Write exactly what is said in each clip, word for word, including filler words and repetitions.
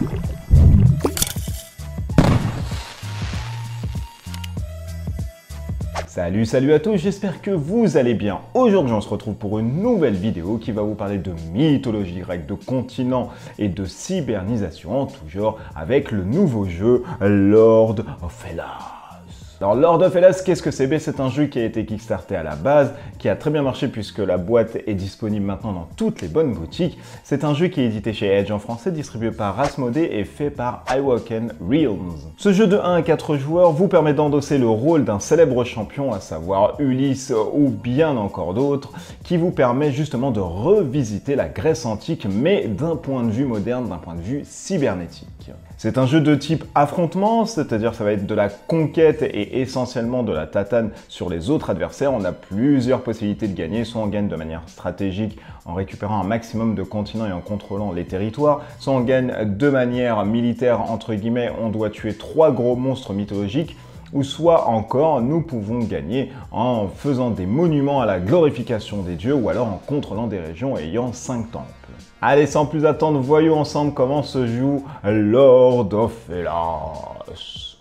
Salut, salut à tous, j'espère que vous allez bien. Aujourd'hui, on se retrouve pour une nouvelle vidéo qui va vous parler de mythologie grecque, de continent et de cybernisation en tout genre avec le nouveau jeu Lord of Hellas. Alors Lord of Hellas, qu'est-ce que c'est? C'est un jeu qui a été kickstarté à la base, qui a très bien marché puisque la boîte est disponible maintenant dans toutes les bonnes boutiques. C'est un jeu qui est édité chez Edge en français, distribué par Asmodee et fait par Iwaken Realms. Ce jeu de un à quatre joueurs vous permet d'endosser le rôle d'un célèbre champion, à savoir Ulysse ou bien encore d'autres, qui vous permet justement de revisiter la Grèce antique, mais d'un point de vue moderne, d'un point de vue cybernétique. C'est un jeu de type affrontement, c'est-à-dire ça va être de la conquête et essentiellement de la tatane sur les autres adversaires. On a plusieurs possibilités de gagner, soit on gagne de manière stratégique en récupérant un maximum de continents et en contrôlant les territoires, soit on gagne de manière militaire, entre guillemets, on doit tuer trois gros monstres mythologiques, ou soit encore nous pouvons gagner en faisant des monuments à la glorification des dieux ou alors en contrôlant des régions ayant cinq temples. Allez, sans plus attendre, voyons ensemble comment se joue Lord of Hellas.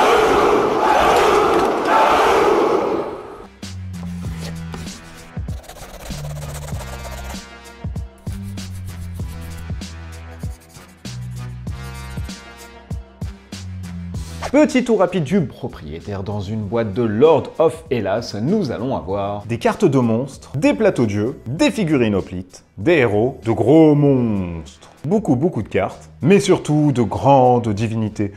Petit tour rapide du propriétaire. Dans une boîte de Lord of Hellas, nous allons avoir des cartes de monstres, des plateaux de jeu, des figurines hoplites, des héros, de gros monstres, beaucoup beaucoup de cartes, mais surtout de grandes divinités.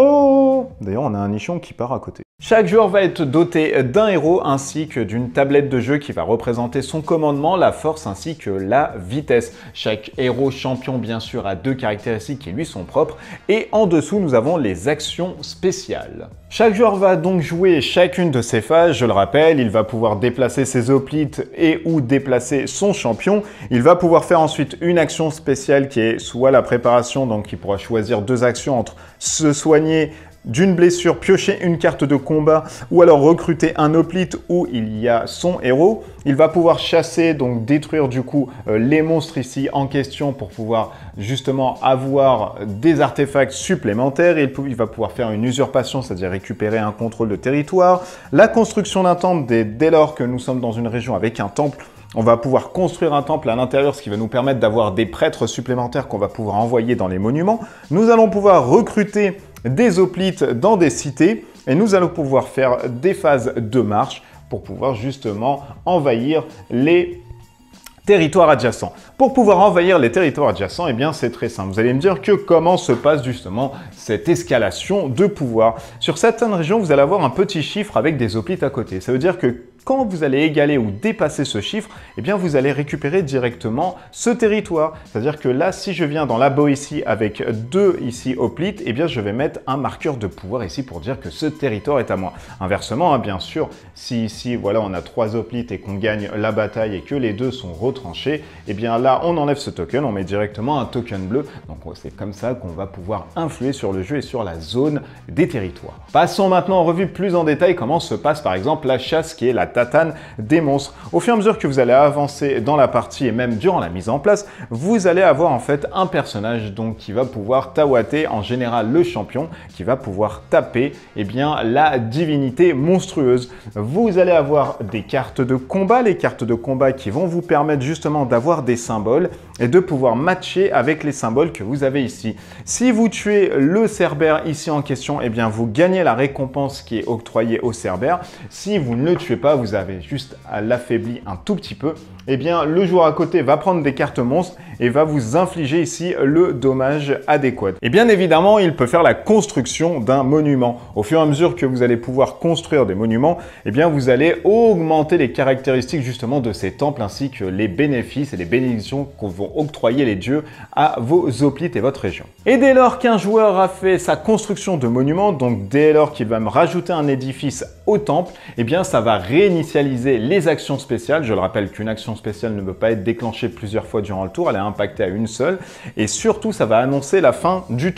Oh! D'ailleurs, on a un nichon qui part à côté. Chaque joueur va être doté d'un héros ainsi que d'une tablette de jeu qui va représenter son commandement, la force ainsi que la vitesse. Chaque héros champion bien sûr a deux caractéristiques qui lui sont propres et en dessous nous avons les actions spéciales. Chaque joueur va donc jouer chacune de ces phases, je le rappelle, il va pouvoir déplacer ses hoplites et ou déplacer son champion. Il va pouvoir faire ensuite une action spéciale qui est soit la préparation, donc il pourra choisir deux actions entre se soigner d'une blessure, piocher une carte de combat ou alors recruter un hoplite où il y a son héros. Il va pouvoir chasser, donc détruire du coup euh, les monstres ici en question pour pouvoir justement avoir des artefacts supplémentaires. Il, il va pouvoir faire une usurpation, c'est-à-dire récupérer un contrôle de territoire. La construction d'un temple, dès, dès lors que nous sommes dans une région avec un temple, on va pouvoir construire un temple à l'intérieur, ce qui va nous permettre d'avoir des prêtres supplémentaires qu'on va pouvoir envoyer dans les monuments. Nous allons pouvoir recruter des hoplites dans des cités et nous allons pouvoir faire des phases de marche pour pouvoir justement envahir les territoires adjacents. Pour pouvoir envahir les territoires adjacents, eh bien c'est très simple. Vous allez me dire que comment se passe justement cette escalation de pouvoir. Sur certaines régions, vous allez avoir un petit chiffre avec des hoplites à côté. Ça veut dire que quand vous allez égaler ou dépasser ce chiffre, eh bien vous allez récupérer directement ce territoire. C'est-à-dire que là, si je viens dans la Boétie avec deux ici hoplites, eh bien je vais mettre un marqueur de pouvoir ici pour dire que ce territoire est à moi. Inversement, hein, bien sûr, si ici voilà, on a trois hoplites et qu'on gagne la bataille et que les deux sont retranchés, eh bien là, on enlève ce token, on met directement un token bleu. Donc c'est comme ça qu'on va pouvoir influer sur le jeu et sur la zone des territoires. Passons maintenant en revue plus en détail comment se passe par exemple la chasse qui est la tatane des monstres. Au fur et à mesure que vous allez avancer dans la partie et même durant la mise en place, vous allez avoir en fait un personnage donc qui va pouvoir tawater en général le champion, qui va pouvoir taper eh bien la divinité monstrueuse. Vous allez avoir des cartes de combat, les cartes de combat qui vont vous permettre justement d'avoir des symboles et de pouvoir matcher avec les symboles que vous avez ici. Si vous tuez le cerbère ici en question, eh bien vous gagnez la récompense qui est octroyée au cerbère. Si vous ne le tuez pas, vous avez juste à l'affaiblir un tout petit peu, eh bien le joueur à côté va prendre des cartes monstres et va vous infliger ici le dommage adéquat. Et bien évidemment, il peut faire la construction d'un monument. Au fur et à mesure que vous allez pouvoir construire des monuments, eh bien vous allez augmenter les caractéristiques justement de ces temples ainsi que les bénéfices et les bénédictions qu'on vont octroyer les dieux à vos hoplites et votre région. Et dès lors qu'un joueur a fait sa construction de monument, donc dès lors qu'il va me rajouter un édifice au temple, eh bien ça va réinitialiser les actions spéciales. Je le rappelle qu'une action spéciale ne peut pas être déclenchée plusieurs fois durant le tour, elle est impactée à une seule et surtout ça va annoncer la fin du tour.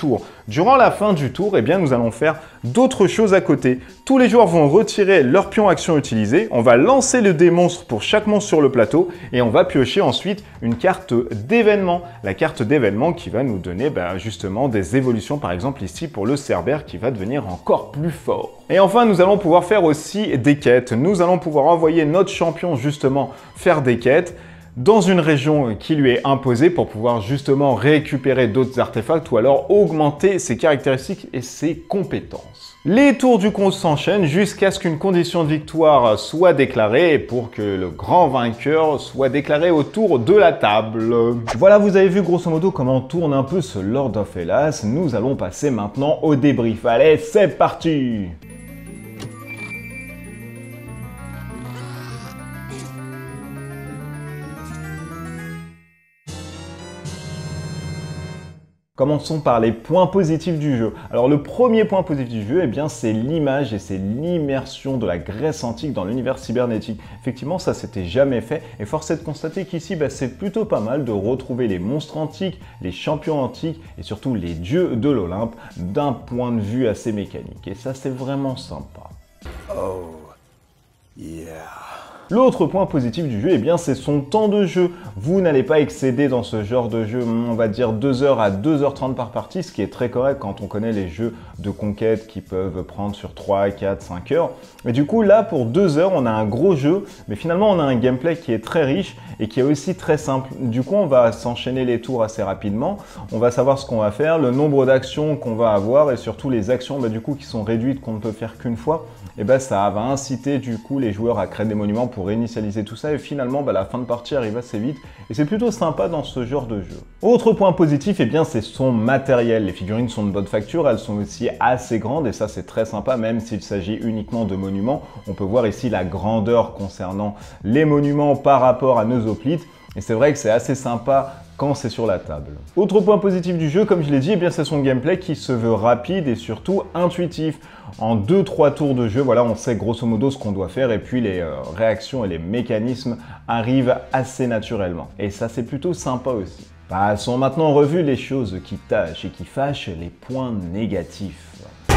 Durant la fin du tour, eh bien, nous allons faire d'autres choses à côté. Tous les joueurs vont retirer leur pion action utilisé, on va lancer le dé monstre pour chaque monstre sur le plateau et on va piocher ensuite une carte d'événement. La carte d'événement qui va nous donner ben, justement des évolutions, par exemple ici pour le Cerbère qui va devenir encore plus fort. Et enfin, nous allons pouvoir faire aussi des quêtes. Nous allons pouvoir envoyer notre champion justement faire des quêtes dans une région qui lui est imposée pour pouvoir justement récupérer d'autres artefacts ou alors augmenter ses caractéristiques et ses compétences. Les tours du compte s'enchaînent jusqu'à ce qu'une condition de victoire soit déclarée et pour que le grand vainqueur soit déclaré autour de la table. Voilà, vous avez vu grosso modo comment tourne un peu ce Lord of Hellas. Nous allons passer maintenant au débrief. Allez, c'est parti! Commençons par les points positifs du jeu. Alors le premier point positif du jeu, eh bien, c'est l'image et c'est l'immersion de la Grèce antique dans l'univers cybernétique. Effectivement, ça s'était jamais fait et force est de constater qu'ici, bah, c'est plutôt pas mal de retrouver les monstres antiques, les champions antiques et surtout les dieux de l'Olympe d'un point de vue assez mécanique. Et ça, c'est vraiment sympa. Oh, yeah. L'autre point positif du jeu, eh bien, c'est son temps de jeu. Vous n'allez pas excéder dans ce genre de jeu, on va dire deux heures à deux heures trente par partie, ce qui est très correct quand on connaît les jeux de conquête qui peuvent prendre sur trois, quatre, cinq heures. Et du coup, là, pour deux heures, on a un gros jeu, mais finalement, on a un gameplay qui est très riche et qui est aussi très simple. Du coup, on va s'enchaîner les tours assez rapidement. On va savoir ce qu'on va faire, le nombre d'actions qu'on va avoir et surtout les actions bah, du coup, qui sont réduites, qu'on ne peut faire qu'une fois. Et ben, ça va inciter du coup les joueurs à créer des monuments pour réinitialiser tout ça et finalement bah, la fin de partie arrive assez vite et c'est plutôt sympa dans ce genre de jeu. Autre point positif, eh bien c'est son matériel. Les figurines sont de bonne facture, elles sont aussi assez grandes et ça c'est très sympa même s'il s'agit uniquement de monuments. On peut voir ici la grandeur concernant les monuments par rapport à nos hoplites et c'est vrai que c'est assez sympa quand c'est sur la table. Autre point positif du jeu, comme je l'ai dit, eh bien c'est son gameplay qui se veut rapide et surtout intuitif. En deux trois tours de jeu, voilà, on sait grosso modo ce qu'on doit faire et puis les euh, réactions et les mécanismes arrivent assez naturellement. Et ça, c'est plutôt sympa aussi. Passons maintenant en revue les choses qui tâchent et qui fâchent, les points négatifs.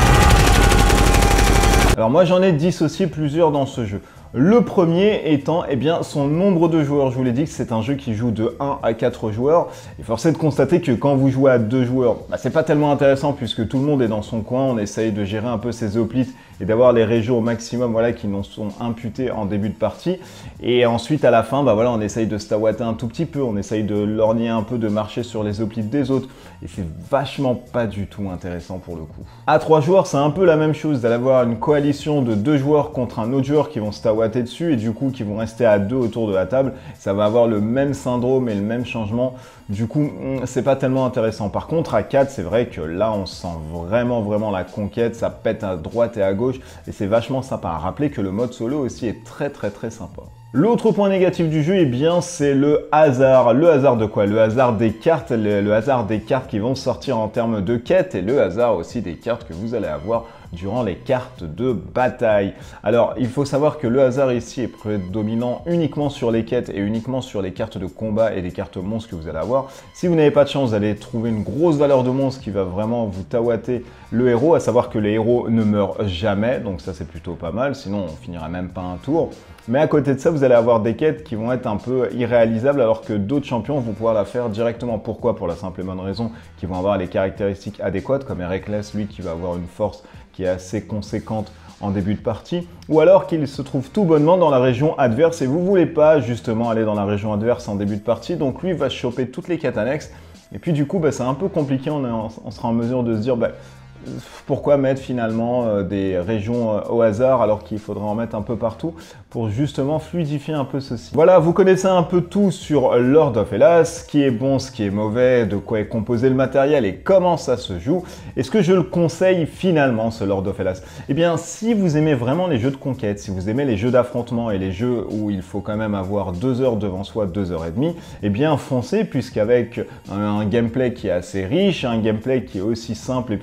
Alors moi, j'en ai dissocié plusieurs dans ce jeu. Le premier étant eh bien, son nombre de joueurs. Je vous l'ai dit que c'est un jeu qui joue de un à quatre joueurs. Et force est de constater que quand vous jouez à deux joueurs, bah, c'est pas tellement intéressant puisque tout le monde est dans son coin. On essaye de gérer un peu ses hoplites et d'avoir les régions au maximum voilà, qui nous sont imputées en début de partie. Et ensuite, à la fin, bah, voilà, on essaye de stawater un tout petit peu. On essaye de lorgner un peu, de marcher sur les hoplites des autres. Et c'est vachement pas du tout intéressant pour le coup. À trois joueurs, c'est un peu la même chose. Vous allez avoir une coalition de deux joueurs contre un autre joueur qui vont stawater dessus et du coup qui vont rester à deux autour de la table, ça va avoir le même syndrome et le même changement. Du coup, c'est pas tellement intéressant. Par contre, à quatre, c'est vrai que là, on sent vraiment, vraiment la conquête. Ça pète à droite et à gauche et c'est vachement sympa. À rappeler que le mode solo aussi est très, très, très sympa. L'autre point négatif du jeu, eh bien, c'est le hasard. Le hasard de quoi? Le hasard des cartes, le, le hasard des cartes qui vont sortir en termes de quête et le hasard aussi des cartes que vous allez avoir durant les cartes de bataille. Alors, il faut savoir que le hasard ici est prédominant uniquement sur les quêtes et uniquement sur les cartes de combat et les cartes monstres que vous allez avoir. Si vous n'avez pas de chance, vous allez trouver une grosse valeur de monstre qui va vraiment vous tawater le héros, à savoir que les héros ne meurent jamais, donc ça c'est plutôt pas mal, sinon on finira même pas un tour. Mais à côté de ça, vous allez avoir des quêtes qui vont être un peu irréalisables alors que d'autres champions vont pouvoir la faire directement. Pourquoi? Pour la simple et bonne raison qu'ils vont avoir les caractéristiques adéquates, comme Heracles, lui qui va avoir une force qui est assez conséquente en début de partie, ou alors qu'il se trouve tout bonnement dans la région adverse et vous voulez pas justement aller dans la région adverse en début de partie, donc lui va choper toutes les quêtes annexes et puis du coup bah, c'est un peu compliqué, on, est en, on sera en mesure de se dire bah, pourquoi mettre finalement euh, des régions euh, au hasard alors qu'il faudrait en mettre un peu partout pour justement fluidifier un peu ceci. Voilà, vous connaissez un peu tout sur Lord of Hellas, ce qui est bon, ce qui est mauvais, de quoi est composé le matériel et comment ça se joue. Est-ce que je le conseille finalement ce Lord of Hellas? Eh bien, si vous aimez vraiment les jeux de conquête, si vous aimez les jeux d'affrontement et les jeux où il faut quand même avoir deux heures devant soi, deux heures et demie, eh bien foncez puisqu'avec un, un gameplay qui est assez riche, un gameplay qui est aussi simple et puis une mise en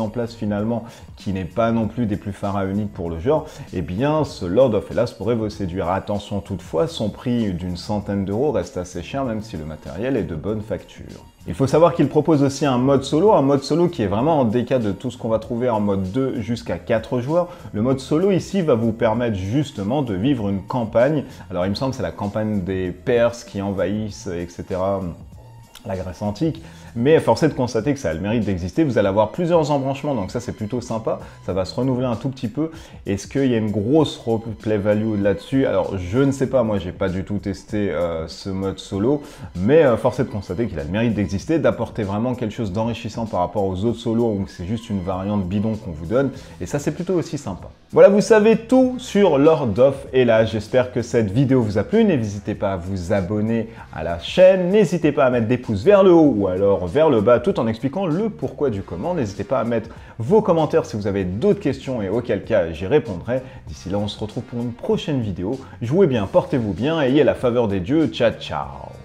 en place finalement qui n'est pas non plus des plus pharaoniques pour le genre, eh bien ce Lord of Hellas pourrait vous séduire. Attention toutefois, son prix d'une centaine d'euros reste assez cher même si le matériel est de bonne facture. Il faut savoir qu'il propose aussi un mode solo, un mode solo qui est vraiment en déca de tout ce qu'on va trouver en mode deux jusqu'à quatre joueurs. Le mode solo ici va vous permettre justement de vivre une campagne. Alors il me semble que c'est la campagne des Perses qui envahissent, et cetera la Grèce antique, mais force est de constater que ça a le mérite d'exister. Vous allez avoir plusieurs embranchements, donc ça c'est plutôt sympa, ça va se renouveler un tout petit peu. Est-ce qu'il y a une grosse replay value là-dessus? Alors je ne sais pas, moi j'ai pas du tout testé euh, ce mode solo, mais euh, force est de constater qu'il a le mérite d'exister, d'apporter vraiment quelque chose d'enrichissant par rapport aux autres solos où c'est juste une variante bidon qu'on vous donne, et ça c'est plutôt aussi sympa. Voilà, vous savez tout sur Lord of Hellas. J'espère que cette vidéo vous a plu. N'hésitez pas à vous abonner à la chaîne. N'hésitez pas à mettre des pouces vers le haut ou alors vers le bas tout en expliquant le pourquoi du comment. N'hésitez pas à mettre vos commentaires si vous avez d'autres questions et auquel cas j'y répondrai. D'ici là, on se retrouve pour une prochaine vidéo. Jouez bien, portez-vous bien, ayez la faveur des dieux. Ciao, ciao!